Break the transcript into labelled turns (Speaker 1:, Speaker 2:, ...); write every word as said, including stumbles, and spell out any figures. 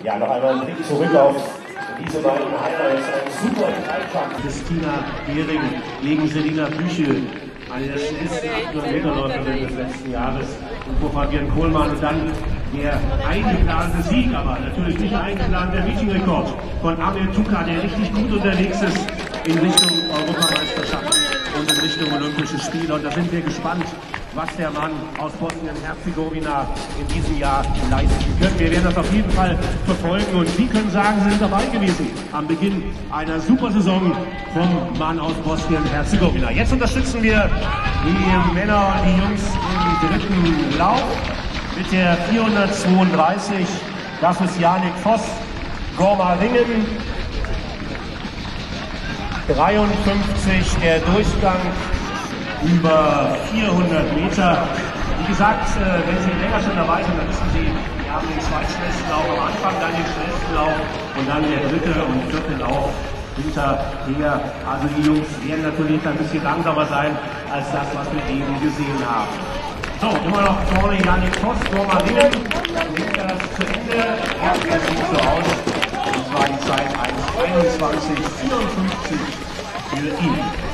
Speaker 1: Ja, noch einmal ein Blick zurück auf diese beiden Highlights. Ein super Dreikampf.
Speaker 2: Christina Behring gegen Selina Büchel, eine der schnellsten achthundert Meter Läuferin des letzten Jahres. Und vor Fabian Kohlmann und dann der eingeplante Sieg, aber natürlich nicht eingeplant, der Meetingrekord von Amir Tuka, der richtig gut unterwegs ist in Richtung Europameisterschaft und in Richtung Olympische Spiele. Und da sind wir gespannt, was der Mann aus Bosnien-Herzegowina in diesem Jahr leisten könnte. Wir werden das auf jeden Fall verfolgen und Sie können sagen, Sie sind dabei gewesen am Beginn einer super Saison vom Mann aus Bosnien-Herzegowina. Jetzt unterstützen wir die Männer und die Jungs im dritten Lauf mit der vierhundertzweiunddreißig. Das ist Janik Voss, Gormaringen. dreiundfünfzig der Durchgang über vierhundert Meter. Wie gesagt, wenn Sie länger schon dabei sind, dann wissen Sie, wir haben den zweitschnellsten Lauf am Anfang, dann den schnellsten Lauf und dann der dritte und vierte Lauf hinterher. Also die Jungs werden natürlich ein bisschen langsamer sein als das, was wir eben gesehen haben. So, immer noch vorne Janik Voss, Gormaringen, nimmt das zu Ende. Ja, das sieht so aus. Das war die Zeit eins einundzwanzig vierundfünfzig für ihn.